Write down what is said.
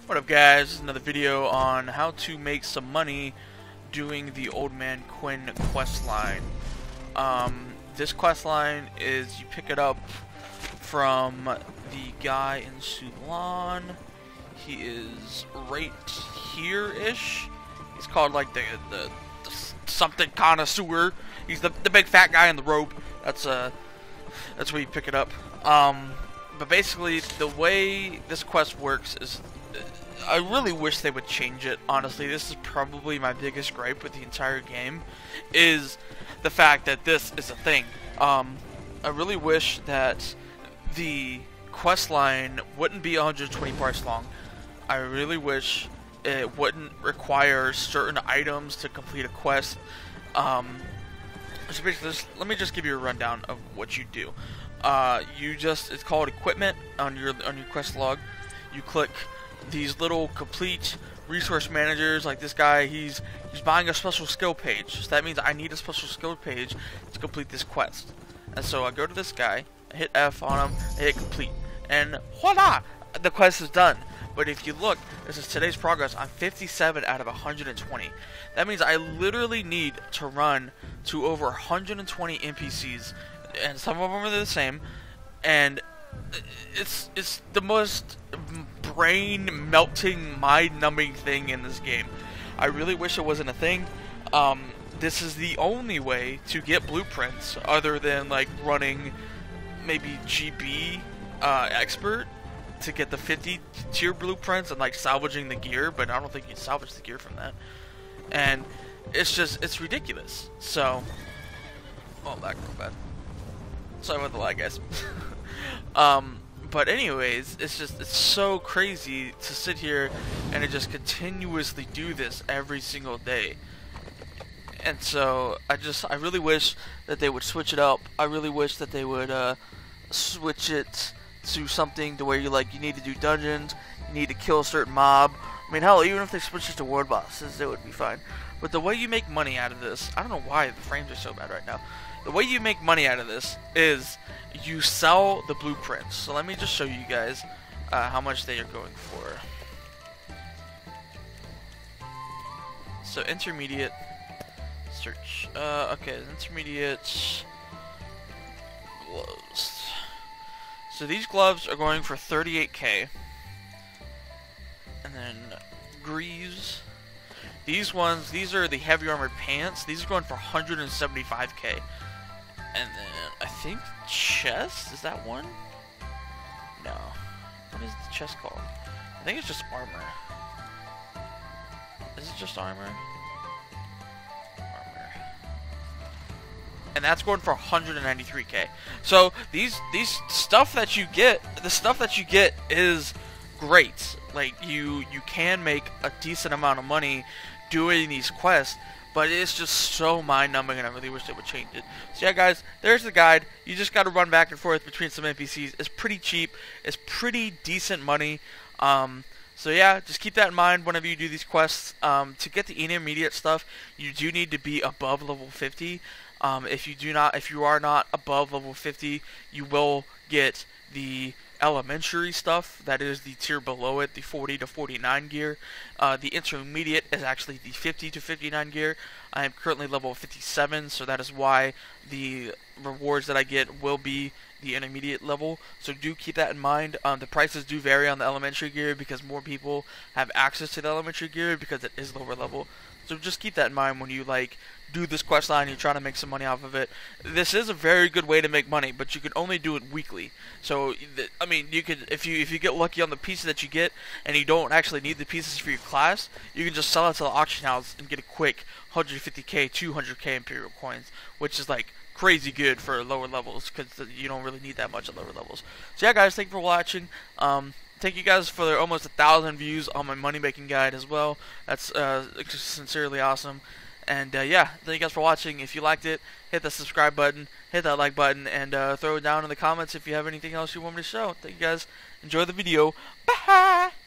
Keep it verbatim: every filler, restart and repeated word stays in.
What up, guys? This is another video on how to make some money doing the Old Man Quinn quest line. Um, this quest line is you pick it up from the guy in Sulan. He is right here-ish. He's called like the, the, the something connoisseur. He's the the big fat guy in the robe. That's uh that's where you pick it up. Um, but basically, the way this quest works is, I really wish they would change it. Honestly, this is probably my biggest gripe with the entire game, is the fact that this is a thing. Um, I really wish that the quest line wouldn't be one hundred twenty parts long. I really wish it wouldn't require certain items to complete a quest. Um, so basically, just, let me just give you a rundown of what you do. Uh, you just, it's called equipment on your on your quest log. You click these little complete resource managers, like this guy. He's he's buying a special skill page. So that means I need a special skill page to complete this quest. And so I go to this guy, I hit F on him, I hit complete, and voila, the quest is done. But if you look, this is today's progress. I'm fifty-seven out of one hundred twenty. That means I literally need to run to over one hundred twenty N P Cs, and some of them are the same. And it's it's the most brain melting, mind numbing thing in this game. I really wish it wasn't a thing. Um, this is the only way to get blueprints, other than like running maybe G B uh, expert to get the fifty tier blueprints and like salvaging the gear, but I don't think you can salvage the gear from that. And it's just, it's ridiculous. So, oh, lag real bad. Sorry about the lag, guys. um, but anyways, it's just, it's so crazy to sit here and to just continuously do this every single day. And so, I just, I really wish that they would switch it up. I really wish that they would, uh, switch it to something to where you like, you need to do dungeons, you need to kill a certain mob. I mean, hell, even if they switch it to world bosses, it would be fine. But the way you make money out of this, I don't know why the frames are so bad right now. The way you make money out of this is you sell the blueprints. So let me just show you guys uh, how much they are going for. So intermediate search. Uh, okay, intermediate gloves. So these gloves are going for thirty-eight K. And then greaves. These ones, these are the heavy armored pants. These are going for one hundred seventy-five K. And then I think chest, is that one? No. What is the chest called? I think it's just armor. Is it just armor? And that's going for one hundred ninety-three K. So these these stuff that you get, the stuff that you get is great. Like you you can make a decent amount of money doing these quests, but it's just so mind-numbing, and I really wish they would change it. So yeah, guys, there's the guide. You just got to run back and forth between some N P Cs. It's pretty cheap. It's pretty decent money. Um, so yeah, just keep that in mind whenever you do these quests. Um, to get the intermediate stuff, you do need to be above level fifty. Um, if you do not, if you are not above level fifty, you will get the elementary stuff. That is the tier below it, the forty to forty-nine gear. Uh, the intermediate is actually the fifty to fifty-nine gear. I am currently level fifty-seven, so that is why the rewards that I get will be the intermediate level. So do keep that in mind. Um, the prices do vary on the elementary gear because more people have access to the elementary gear because it is lower level. So just keep that in mind when you like do this quest line, you're trying to make some money off of it. This is a very good way to make money, but you can only do it weekly. So I mean, you could, if you if you get lucky on the pieces that you get and you don't actually need the pieces for your class, you can just sell it to the auction house and get a quick one hundred fifty K, two hundred K Imperial coins, which is like crazy good for lower levels because you don't really need that much at lower levels. So yeah, guys, thank you for watching. Um, Thank you guys for almost a thousand views on my money making guide as well. That's uh, sincerely awesome. And uh, yeah, thank you guys for watching. If you liked it, hit the subscribe button, hit that like button, and uh, throw it down in the comments if you have anything else you want me to show. Thank you guys. Enjoy the video. Bye.